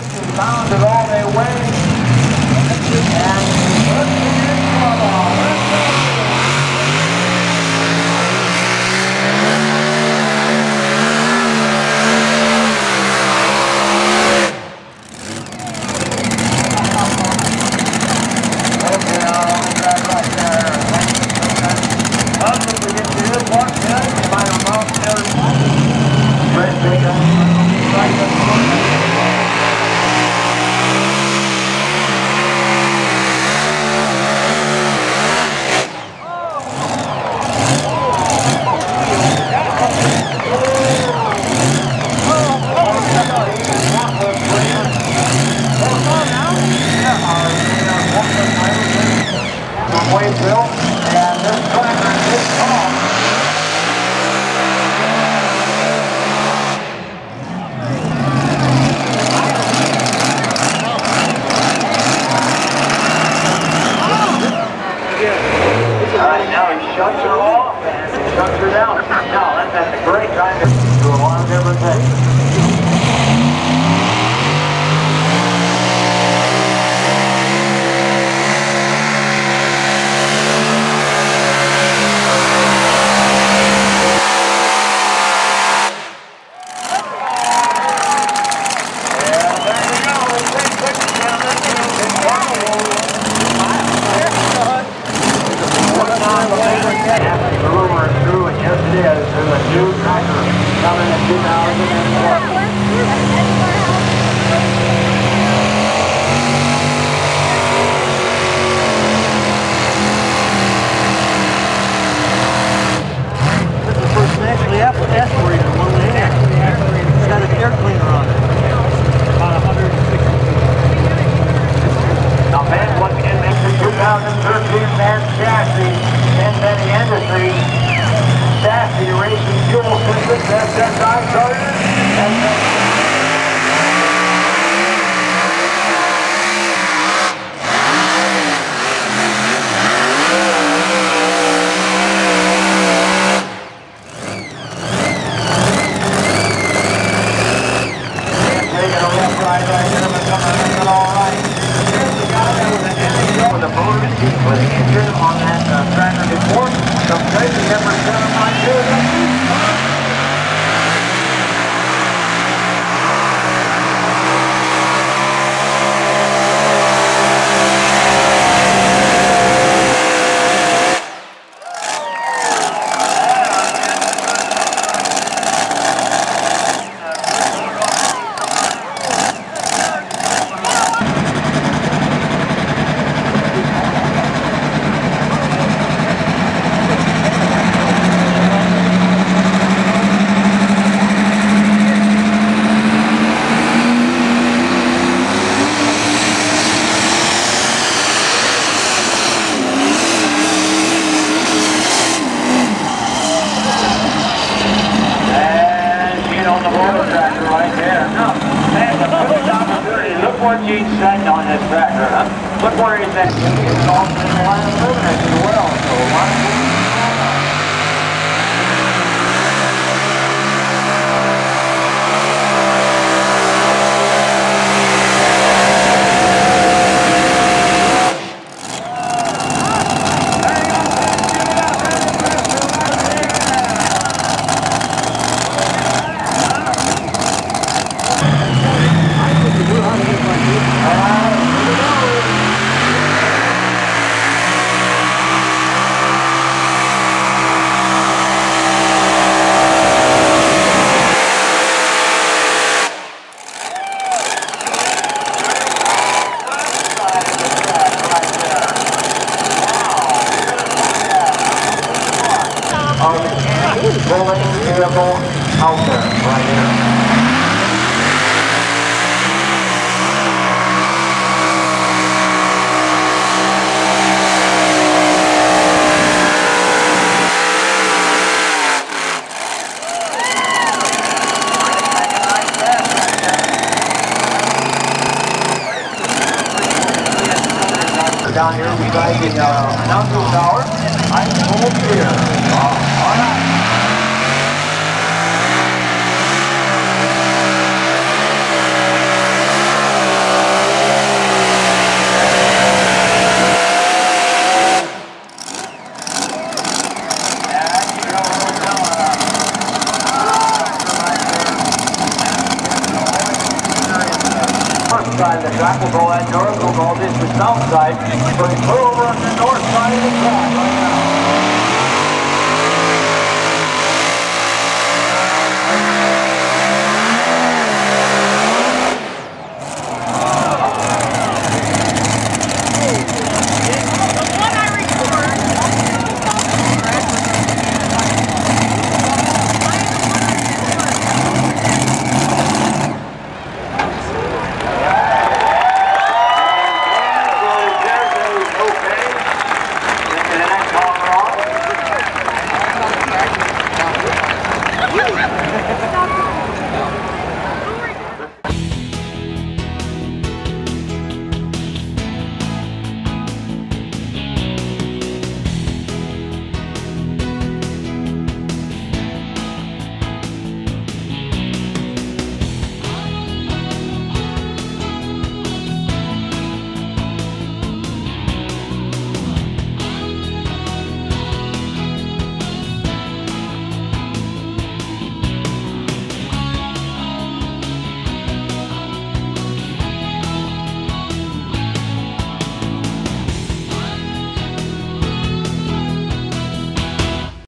Bounded all their way. And let's begin trouble. Okay, I'll that right there. Up as we get to this one, final mount there. Great big Waynesville, and this tractor is off. Alright, now he shuts her off and he shuts her down. Now that's a great time to do a lot of different things. The rumor is true, and yes it is. There's a new tractor coming in 2004. This is the first naturally aspirated one we have. It's got an air cleaner on it. About 160. Now, man, once again, makes the 2013 Man Chassis. Many Industries, Chassis Racing Fuel Systems, SSI starters, and taking a left right there, but coming in all right. Here's the guy that was an NAO with a motor with the engine on that tractor before. Some crazy numbers coming on to what Gene's setting on this tractor, huh? Look where he's at. It's off in the line of luminance as well, so rolling vehicle out there, right here. Down here beside the announcement tower, ice cold beer. All right. side of the track. We'll go that north, we'll go this the south side. So he's over on the north side of the track right now.